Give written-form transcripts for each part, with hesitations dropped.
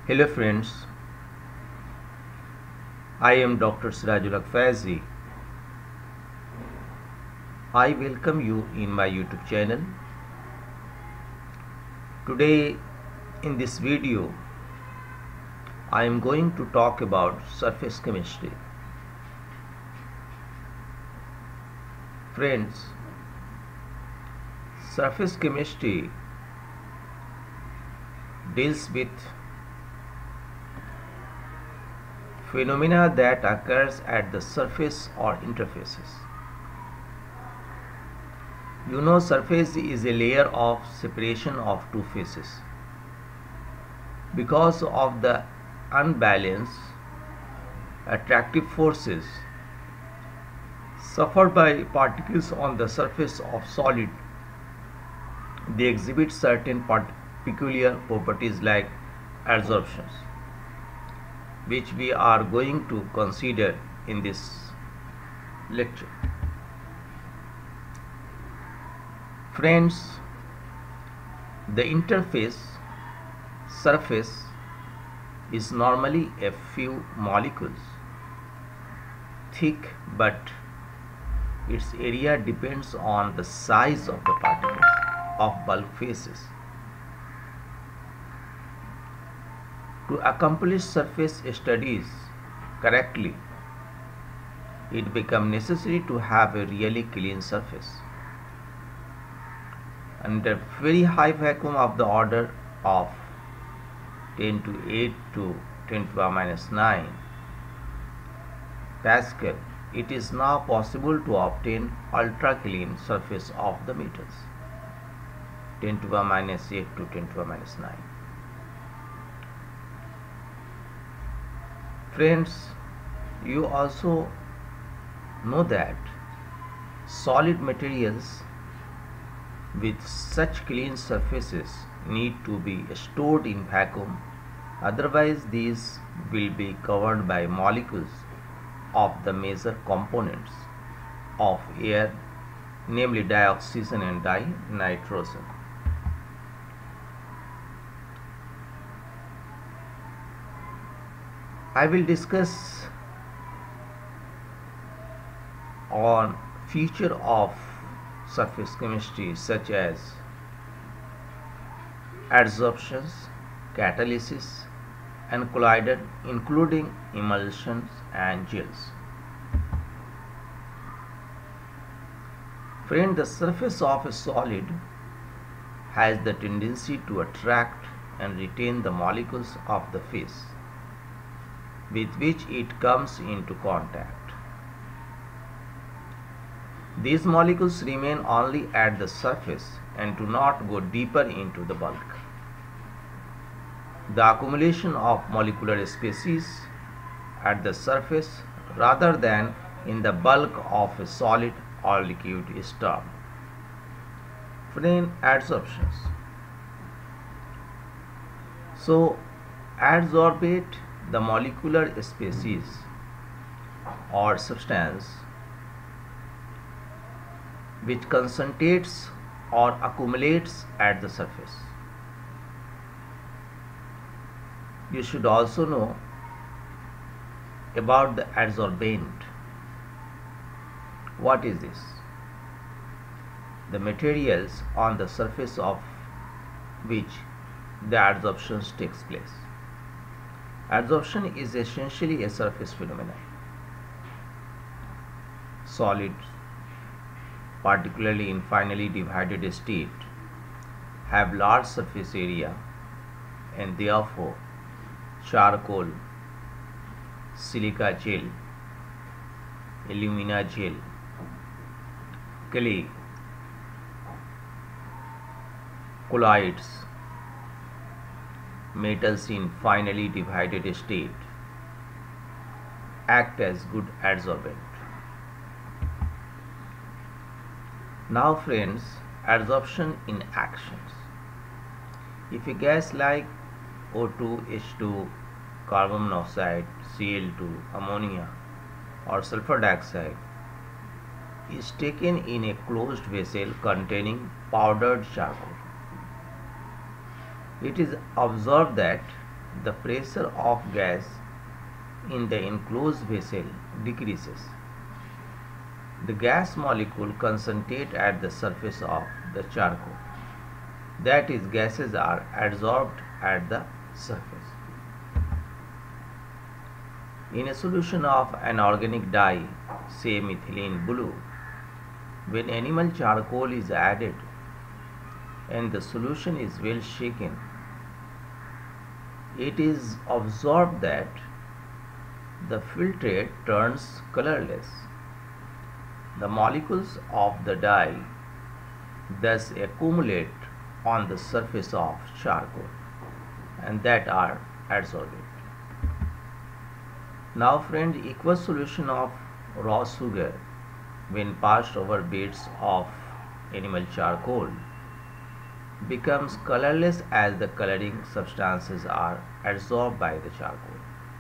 Hello friends, I am Dr. Sirajul Faizi. I welcome you in my YouTube channel. Today in this video, I am going to talk about surface chemistry. Friends, surface chemistry deals with phenomena that occurs at the surface or interfaces. You know, surface is a layer of separation of two faces. Because of the unbalanced attractive forces suffered by particles on the surface of solid, they exhibit certain peculiar properties like adsorptions, which we are going to consider in this lecture. Friends, the interface surface is normally a few molecules thick, but its area depends on the size of the particles of bulk phases. To accomplish surface studies correctly, it becomes necessary to have a really clean surface. Under very high vacuum of the order of 10 to 8 to 10 to the minus 9 Pascal, it is now possible to obtain ultra clean surface of the metals 10 to the minus 8 to 10 to the minus 9. Friends, you also know that solid materials with such clean surfaces need to be stored in vacuum, otherwise these will be covered by molecules of the major components of air, namely dioxygen and dinitrogen. I will discuss on feature of surface chemistry such as adsorptions, catalysis and collider, including emulsions and gels. Friend, the surface of a solid has the tendency to attract and retain the molecules of the phase with which it comes into contact. These molecules remain only at the surface and do not go deeper into the bulk. The accumulation of molecular species at the surface rather than in the bulk of a solid or liquid is termed adsorptions. So, adsorbate the molecular species or substance which concentrates or accumulates at the surface. You should also know about the adsorbent. What is this? The materials on the surface of which the adsorption takes place. Adsorption is essentially a surface phenomenon. Solids, particularly in finely divided state, have large surface area and therefore charcoal, silica gel, alumina gel, clay, colloids, metals in finely divided state act as good adsorbent. Now friends, adsorption in actions. If a gas like O2, H2, carbon monoxide, Cl2, ammonia or sulfur dioxide is taken in a closed vessel containing powdered charcoal, it is observed that the pressure of gas in the enclosed vessel decreases. The gas molecule concentrate at the surface of the charcoal. That is, gases are adsorbed at the surface. In a solution of an organic dye, say methylene blue, when animal charcoal is added and the solution is well shaken, it is observed that the filtrate turns colorless. The molecules of the dye thus accumulate on the surface of charcoal and that are adsorbed. Now friend, aqueous solution of raw sugar when passed over beds of animal charcoal becomes colorless as the coloring substances are adsorbed by the charcoal.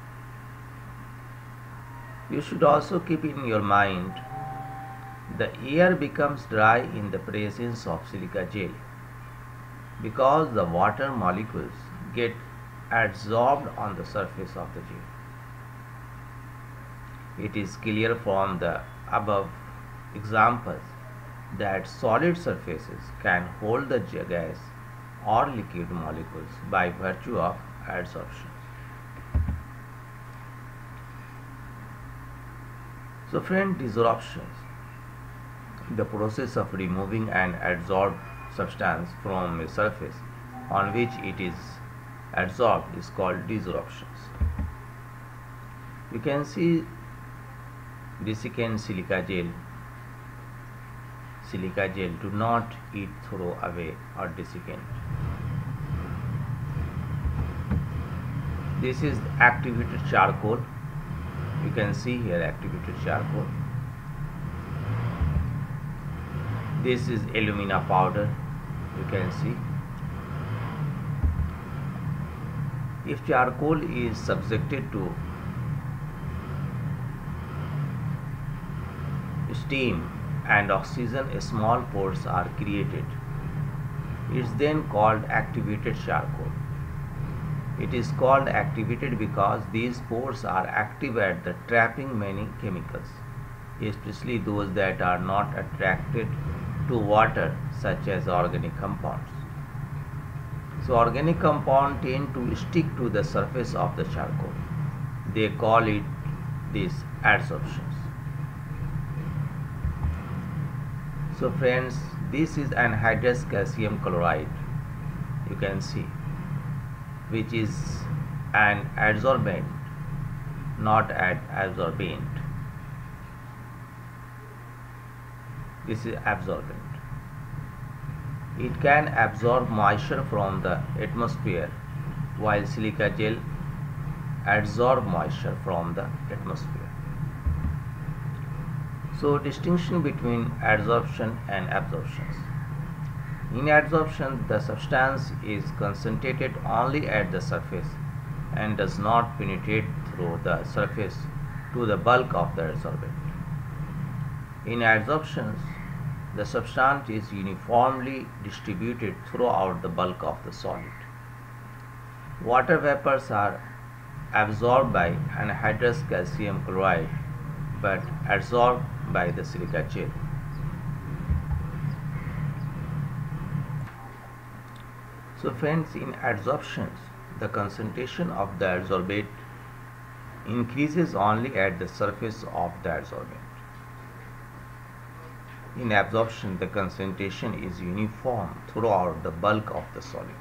You should also keep in your mind the air becomes dry in the presence of silica gel because the water molecules get adsorbed on the surface of the gel. It is clear from the above examples that solid surfaces can hold the gas or liquid molecules by virtue of adsorption. So friend, desorptions, the process of removing an adsorbed substance from a surface on which it is adsorbed is called desorptions. You can see desiccant silica gel. Silica gel do not eat, throw away or desiccant. This is activated charcoal. You can see here activated charcoal. This is alumina powder. You can see. If charcoal is subjected to steam and oxygen, small pores are created. It is then called activated charcoal. It is called activated because these pores are active at the trapping many chemicals, especially those that are not attracted to water, such as organic compounds. So organic compounds tend to stick to the surface of the charcoal. They call it these adsorptions. So friends, this is anhydrous calcium chloride, you can see, which is an adsorbent, not an absorbent. This is absorbent. It can absorb moisture from the atmosphere, while silica gel adsorbs moisture from the atmosphere. So distinction between adsorption and absorptions. In adsorption, the substance is concentrated only at the surface and does not penetrate through the surface to the bulk of the adsorbent. In adsorptions, the substance is uniformly distributed throughout the bulk of the solid. Water vapors are absorbed by anhydrous calcium chloride but adsorbed by the silica gel. So friends, in adsorptions, the concentration of the adsorbate increases only at the surface of the adsorbent. In absorption, the concentration is uniform throughout the bulk of the solid.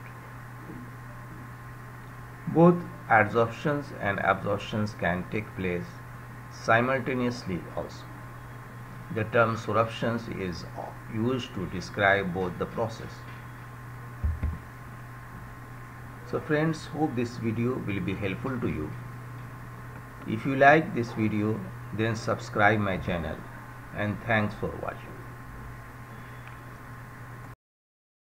Both adsorptions and absorptions can take place simultaneously also. The term sorptions is used to describe both the process. So friends, hope this video will be helpful to you. If you like this video, then subscribe my channel, and thanks for watching.